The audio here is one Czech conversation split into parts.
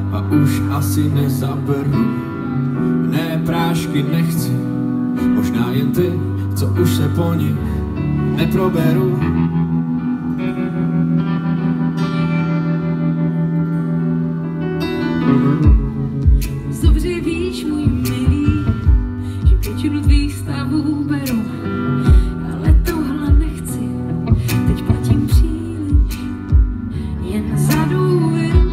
a už asi nezaberu. Ne, prášky nechci, možná jen ty, co už se po nich neproberu. Dobře víš, můj milý, že většinu tvých stavů beru, ale tohle nechci, teď platím příliš, jen za důvěru.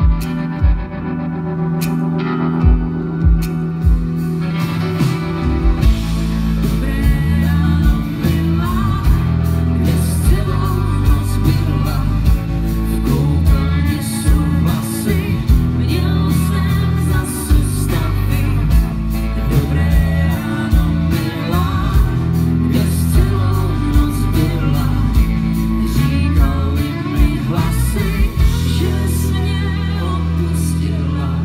Dobré ráno, milá, kde s celou noc byla, v koupelně jsou vlasy, měl jsem zase stavy. Dobré ráno, milá, kde s celou noc byla, říkali mi hlasy, že jsi mě opustila.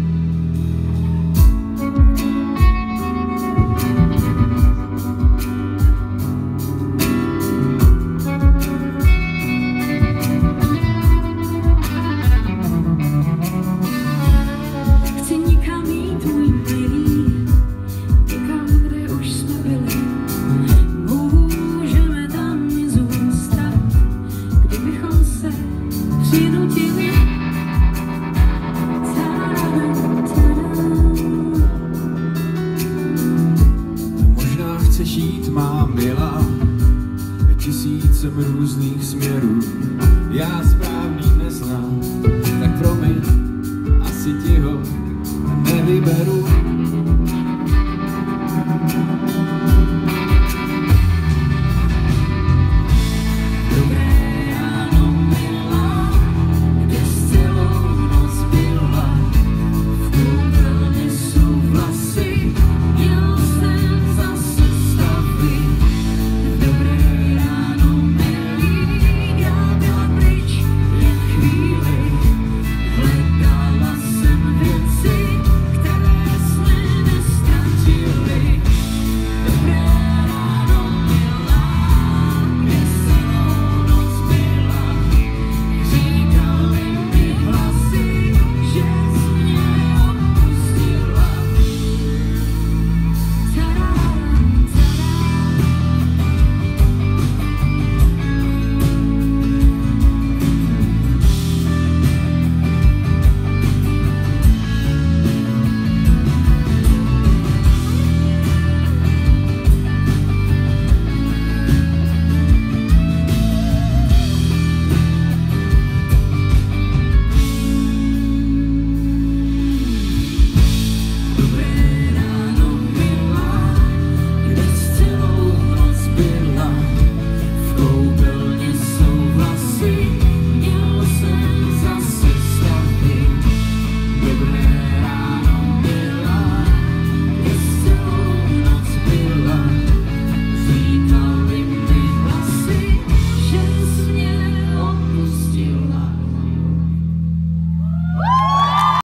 Chci nikam jít, můj milý, někam, kde už jsme byli. Můžeme tam i zůstat, kdybychom se přinutili. Možná chceš jít, má milá, tisícem různých směrů.